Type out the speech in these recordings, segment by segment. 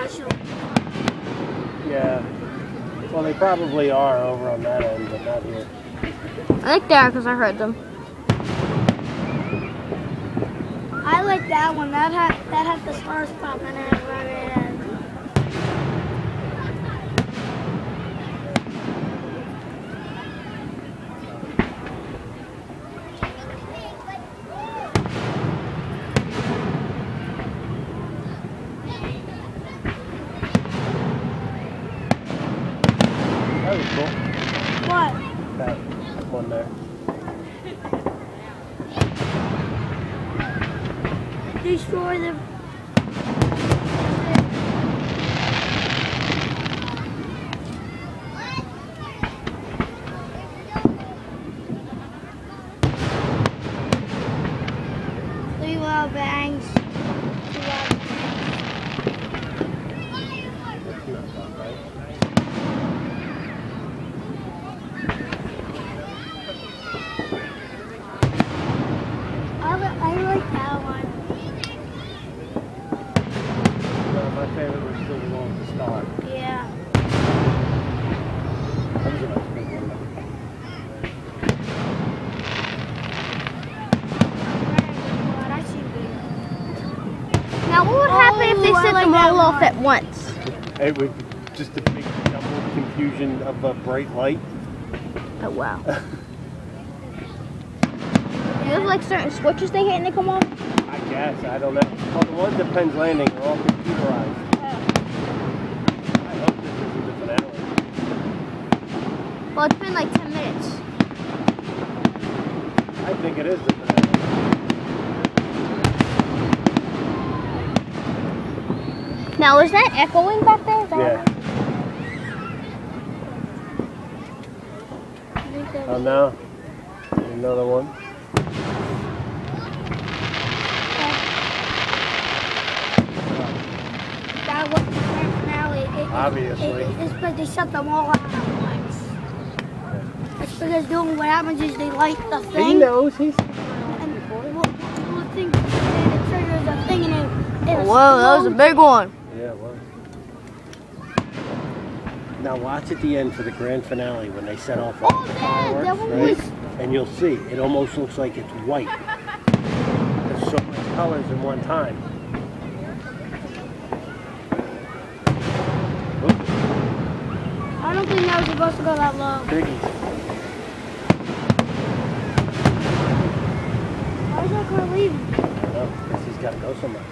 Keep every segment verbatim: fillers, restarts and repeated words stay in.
National. Yeah. Well, they probably are over on that end, but not here. I like that because I heard them. I like that one. That had that had the stars popping out right in. That was cool. What? That one there. Destroy the. Three wild bangs. Two wild That's not bad, right? I, li- I like that one. No, my favorite was still the one with the star. Yeah. That was a nice big one. But I see bigger. Now, what would happen if they Oh, I set like them that all off one. at once? It would just a big double confusion of a bright light. Oh, wow. Do you have like certain switches they hit and they come off? I guess, I don't know. Well, the ones at Penn's Landing are all computerized. I hope this isn't the finale. Well, it's been like ten minutes. I think it is the finale. Now, is that echoing back there? Is that Yeah. I think that Oh no. Another one. that was the grand finale. It, it, Obviously. It, it, it's because they shut them all out at once. It's because doing what happens is they light the He thing. knows, he's... And we'll, we'll think and it triggers a thing and it, it Whoa, that was a big one. Yeah, it was. Now watch at the end for the grand finale when they set off all Oh, the yeah, fireworks, that one right? was- And you'll see, it almost looks like it's white. There's so much colors in one time. Oops, I don't think that was supposed to go that low. Biggie. Why is that car leaving? I don't know, guess he's got to go somewhere.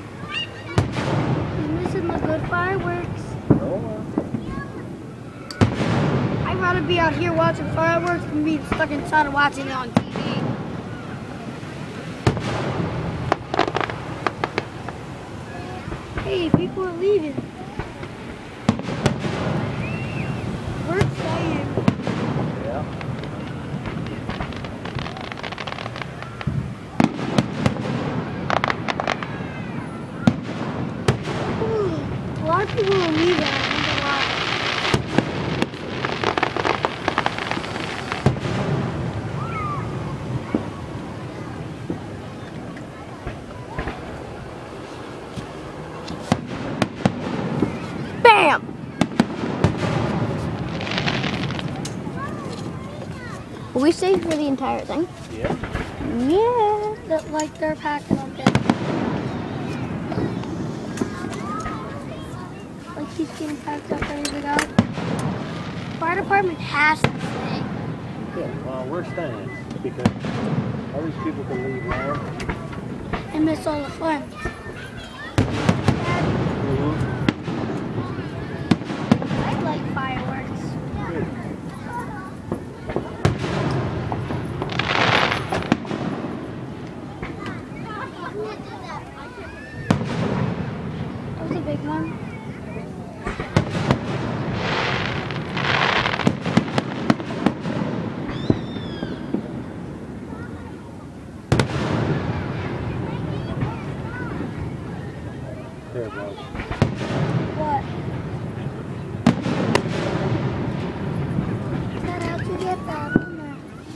He's missing the good fireworks. Oh, well. I'd rather be out here watching fireworks than be stuck inside and watching it on T V. Hey, people are leaving. We're staying. Yeah. A lot of people are leaving. I think a lot. Bam! Will we stay for the entire thing? Yeah. Yeah. That, like they're packing up there. Like he's getting packed up, ready to go. Fire department has to stay. Yeah, well, we're staying because all these people can leave now. And miss all the fun. Mm-hmm. I like fireworks. That was a big one. There it was. What? Dad, how'd you get that on there?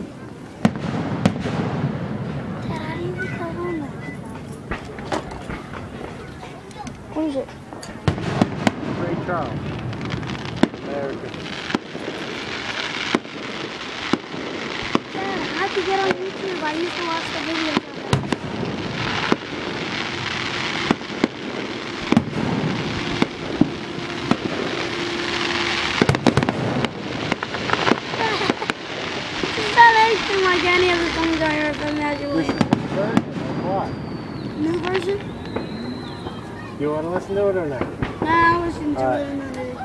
Dad, how do you get that on there? What is it? Ray Charles. American. Yeah, I have to get on YouTube. I used to watch the videos of it. It's not anything like any of the things I heard from Magic This is League. the version or what? New version? You want to listen to it or not? Nah, I listened to All it right. another day.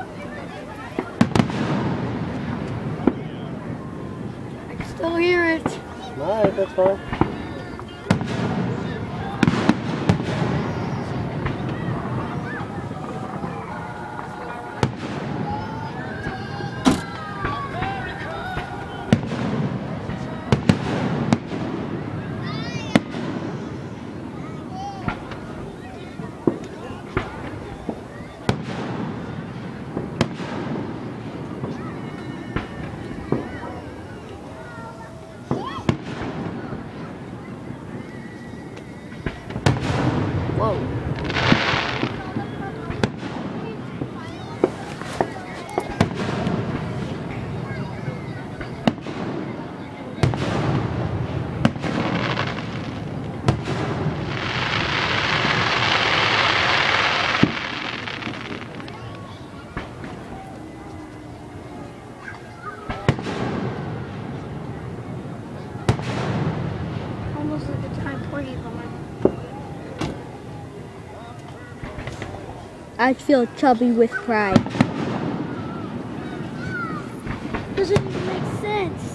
I can still hear it. Alright, that's fine. Whoa. Almost like a giant porcupine. I feel chubby with pride. Doesn't even make sense.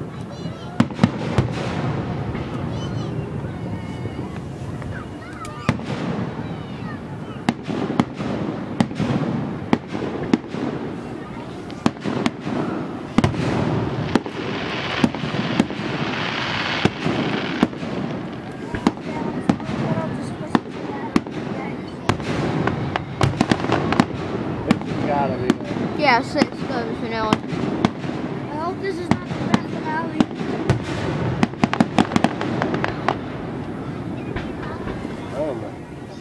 It's gotta be there. Yeah, six goes vanilla. I hope this is not the best finale. Oh my.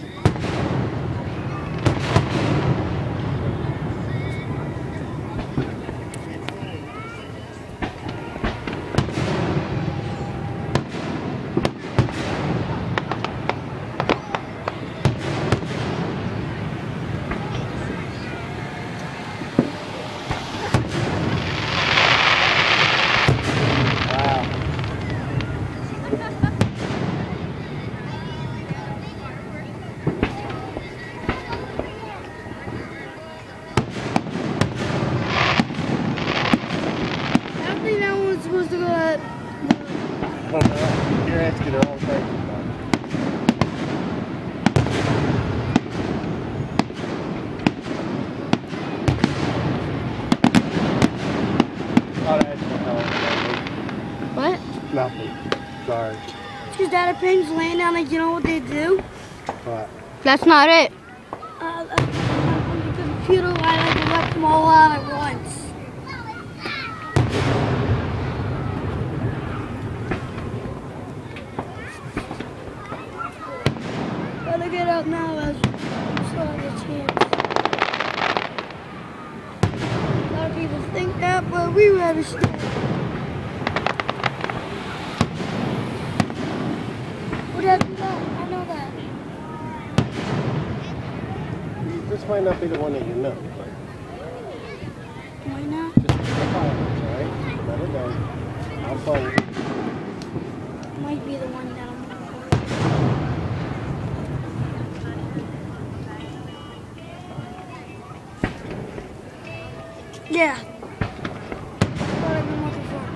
Wow. I don't think that one's supposed to go at. I don't know. You're asking the wrong question about it. Oh, that's What? nothing. Sorry. Because data pins laying down, like, you know what they do? What? That's not it. Uh, uh, on the computer, I like left them all out at once. Gotta get out now as so I get a chance. A lot of people think that, but we rather stay. Would that do that? I know that. This might not be the one that you know. But Why not? just keep the files, alright? Let it go. Have fun. Might be the one that I'm looking for. Yeah. What I've been looking for.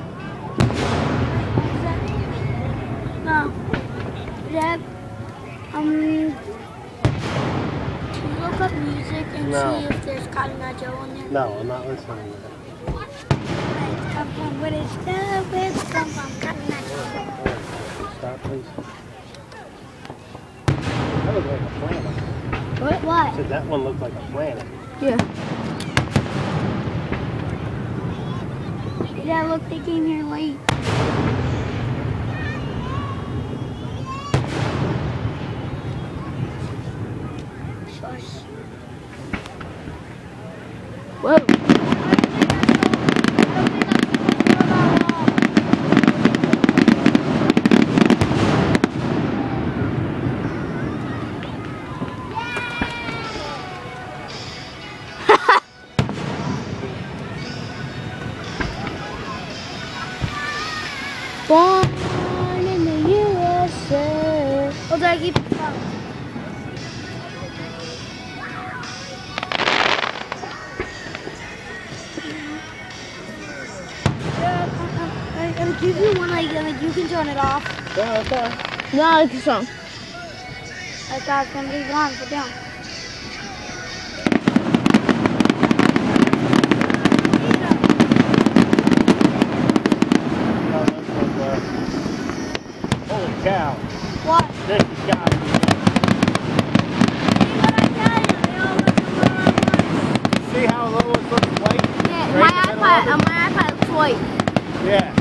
Is that? No. Dad, um, can you look up music and No. see if there's Cotton Eye Joe on there? No, I'm not listening to that. Where it's come from? Where it's come, where it's come from? Cotton Eye Joe. Stop, please. That looks like a planet. What? I What? said that one looked like a planet. Yeah. Yeah, look, they came here late. Shush. Whoa. Born in the U S A. Oh, did I keep it up? Yeah, I, I, I gotta give you one, like, like you can turn it off. Yeah, okay. No, it's song. I thought somebody's gone, put down. No, this one's, uh, holy cow. What? This has got to be it. See what I tell you? They all look alike. See how Lois looks white? Yeah, Right my in the middle iPad, of it? uh, my iPad looks white. Yeah.